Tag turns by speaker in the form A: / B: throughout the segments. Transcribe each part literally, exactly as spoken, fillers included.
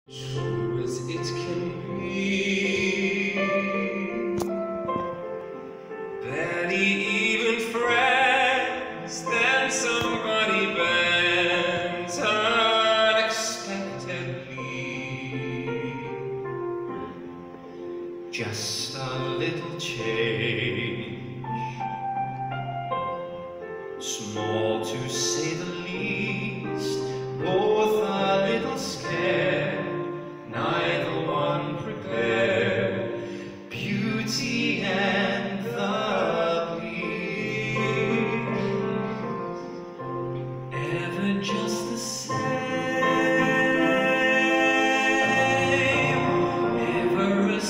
A: True as it can be, barely even friends, then somebody bends unexpectedly. Just a little change, small to say the least, both a little scared, neither one prepared. Beauty and the Beast, ever just the same, ever a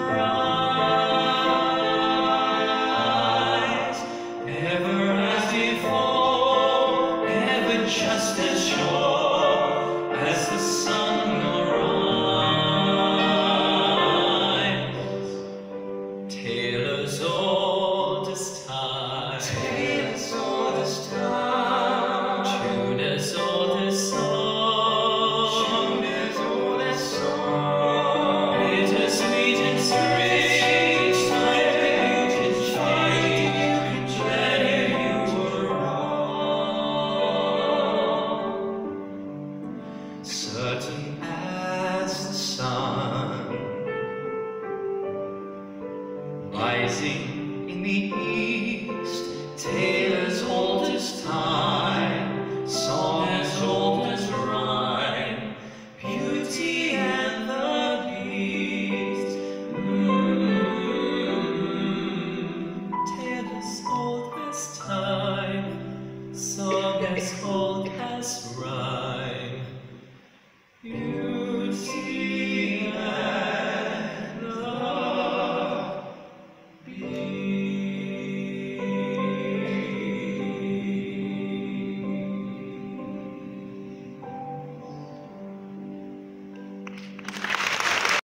A: surprise, ever as before, ever just as sure as the sun will rise. Tale as old as time, tale as old as time, tune as old as song, tune as old as song, bittersweet and strange, time can change, whether you were wrong. Certain as the sun, rising